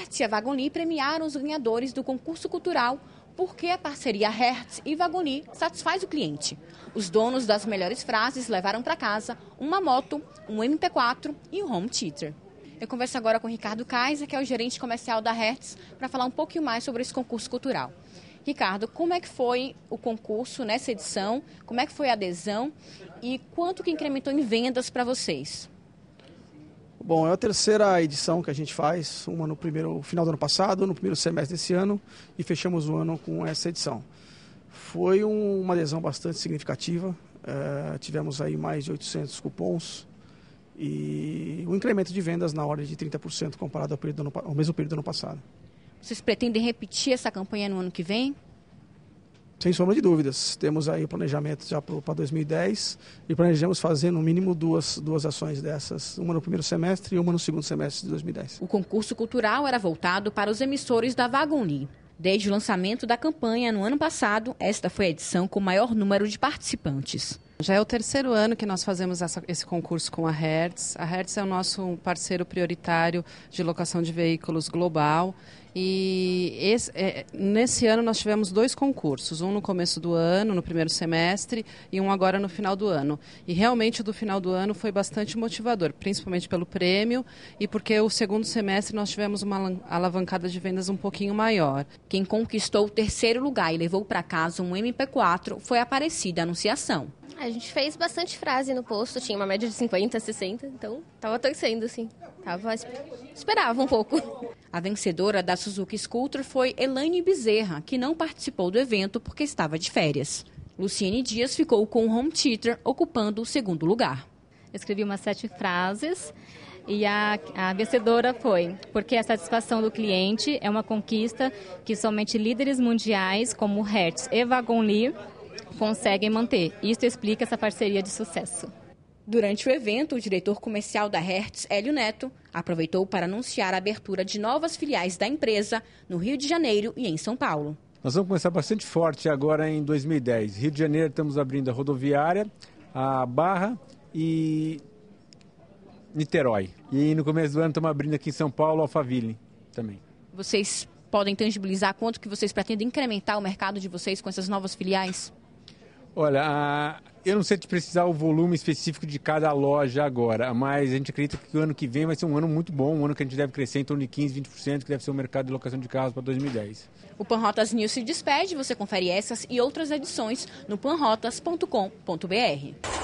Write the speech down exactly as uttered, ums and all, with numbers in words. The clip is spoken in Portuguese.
Hertz e a Wagon.Li premiaram os ganhadores do concurso cultural porque a parceria Hertz e Wagon.Li satisfaz o cliente. Os donos das melhores frases levaram para casa uma moto, um M P quatro e um home theater. Eu converso agora com o Ricardo Kaiser, que é o gerente comercial da Hertz, para falar um pouquinho mais sobre esse concurso cultural. Ricardo, como é que foi o concurso nessa edição? Como é que foi a adesão? E quanto que incrementou em vendas para vocês? Bom, é a terceira edição que a gente faz, uma no primeiro final do ano passado, no primeiro semestre desse ano, e fechamos o ano com essa edição. Foi um, uma adesão bastante significativa, é, tivemos aí mais de oitocentos cupons e um incremento de vendas na ordem de trinta por cento comparado ao, período ano, ao mesmo período do ano passado. Vocês pretendem repetir essa campanha no ano que vem? Sem sombra de dúvidas. Temos aí o planejamento já para dois mil e dez e planejamos fazer no mínimo duas, duas ações dessas, uma no primeiro semestre e uma no segundo semestre de dois mil e dez. O concurso cultural era voltado para os emissores da Wagon.Li. Desde o lançamento da campanha no ano passado, esta foi a edição com o maior número de participantes. Já é o terceiro ano que nós fazemos essa, esse concurso com a Hertz. A Hertz é o nosso parceiro prioritário de locação de veículos global. E esse, é, nesse ano nós tivemos dois concursos, um no começo do ano, no primeiro semestre, e um agora no final do ano. E realmente o do final do ano foi bastante motivador, principalmente pelo prêmio e porque o segundo semestre nós tivemos uma alavancada de vendas um pouquinho maior. Quem conquistou o terceiro lugar e levou para casa um M P quatro foi a Aparecida Anunciação. A gente fez bastante frase no posto, tinha uma média de cinquenta, sessenta, então tava torcendo, assim. Tava, esperava um pouco. A vencedora da Suzuki Scooter foi Elaine Bezerra, que não participou do evento porque estava de férias. Luciene Dias ficou com o home theater, ocupando o segundo lugar. Eu escrevi umas sete frases e a, a vencedora foi porque a satisfação do cliente é uma conquista que somente líderes mundiais como Hertz e Wagon.Li conseguem manter. Isso explica essa parceria de sucesso. Durante o evento, o diretor comercial da Hertz, Hélio Neto, aproveitou para anunciar a abertura de novas filiais da empresa no Rio de Janeiro e em São Paulo. Nós vamos começar bastante forte agora em dois mil e dez. Rio de Janeiro estamos abrindo a rodoviária, a Barra e Niterói. E no começo do ano estamos abrindo aqui em São Paulo, Alphaville também. Vocês podem tangibilizar quanto que vocês pretendem incrementar o mercado de vocês com essas novas filiais? Olha, eu não sei te precisar o volume específico de cada loja agora, mas a gente acredita que o ano que vem vai ser um ano muito bom, um ano que a gente deve crescer em torno de quinze, vinte por cento, que deve ser o mercado de locação de carros para dois mil e dez. O Panrotas News se despede, você confere essas e outras edições no panrotas ponto com ponto br.